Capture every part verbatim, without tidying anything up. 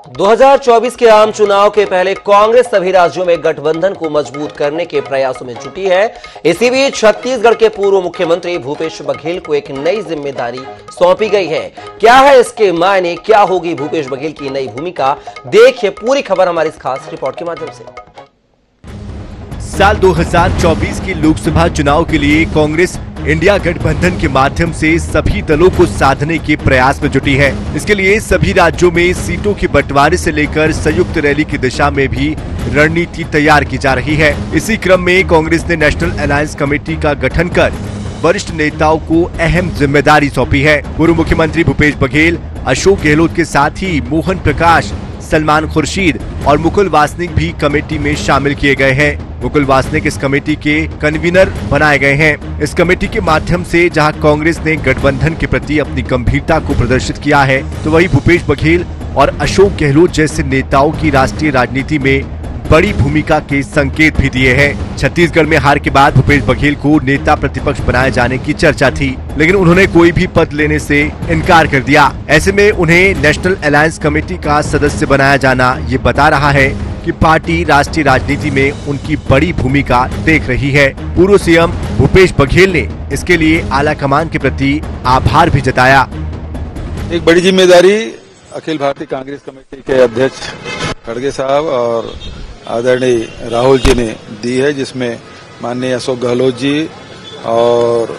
दो हज़ार चौबीस के आम चुनाव के पहले कांग्रेस सभी राज्यों में गठबंधन को मजबूत करने के प्रयासों में जुटी है। इसी बीच छत्तीसगढ़ के पूर्व मुख्यमंत्री भूपेश बघेल को एक नई जिम्मेदारी सौंपी गई है। क्या है इसके मायने, क्या होगी भूपेश बघेल की नई भूमिका, देखिए पूरी खबर हमारी इस खास रिपोर्ट के माध्यम से। साल दो हज़ार चौबीस के लोकसभा चुनाव के लिए कांग्रेस इंडिया गठबंधन के माध्यम से सभी दलों को साधने के प्रयास में जुटी है। इसके लिए सभी राज्यों में सीटों के बंटवारे से लेकर संयुक्त रैली की दिशा में भी रणनीति तैयार की जा रही है। इसी क्रम में कांग्रेस ने नेशनल अलायंस कमेटी का गठन कर वरिष्ठ नेताओं को अहम जिम्मेदारी सौंपी है। पूर्व मुख्यमंत्री भूपेश बघेल, अशोक गहलोत के साथ ही मोहन प्रकाश, सलमान खुर्शीद और मुकुल वासनिक भी कमेटी में शामिल किए गए हैं। मुकुल वासनिक इस कमेटी के कन्वीनर बनाए गए हैं। इस कमेटी के माध्यम से जहां कांग्रेस ने गठबंधन के प्रति अपनी गंभीरता को प्रदर्शित किया है, तो वहीं भूपेश बघेल और अशोक गहलोत जैसे नेताओं की राष्ट्रीय राजनीति में बड़ी भूमिका के संकेत भी दिए हैं। छत्तीसगढ़ में हार के बाद भूपेश बघेल को नेता प्रतिपक्ष बनाए जाने की चर्चा थी, लेकिन उन्होंने कोई भी पद लेने से इनकार कर दिया। ऐसे में उन्हें नेशनल अलायंस कमेटी का सदस्य बनाया जाना ये बता रहा है कि पार्टी राष्ट्रीय राजनीति में उनकी बड़ी भूमिका देख रही है। पूर्व सीएम भूपेश बघेल ने इसके लिए आला कमान के प्रति आभार भी जताया। एक बड़ी जिम्मेदारी अखिल भारतीय कांग्रेस कमेटी के अध्यक्ष खड़गे साहब और आदरणीय राहुल जी ने दी है, जिसमें माननीय अशोक गहलोत जी और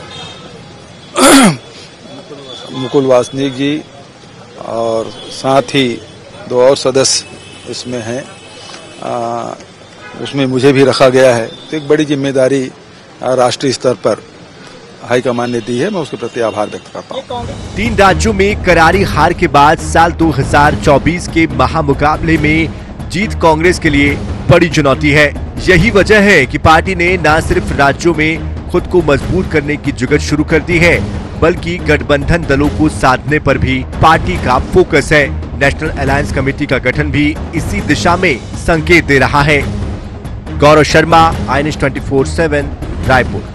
मुकुल वासनिक जी और साथ ही दो और सदस्य इसमें हैं, आ, उसमें मुझे भी रखा गया है। तो एक बड़ी जिम्मेदारी राष्ट्रीय स्तर पर हाईकमान ने दी है, मैं उसके प्रति आभार व्यक्त करता हूँ। तीन राज्यों में करारी हार के बाद साल दो हज़ार चौबीस के महामुकाबले में जीत कांग्रेस के लिए बड़ी चुनौती है। यही वजह है कि पार्टी ने न सिर्फ राज्यों में खुद को मजबूत करने की जुगत शुरू कर दी है, बल्कि गठबंधन दलों को साधने पर भी पार्टी का फोकस है। नेशनल अलायंस कमेटी का गठन भी इसी दिशा में संकेत दे रहा है। Gaurav Sharma, I N S चौबीस सात, रायपुर।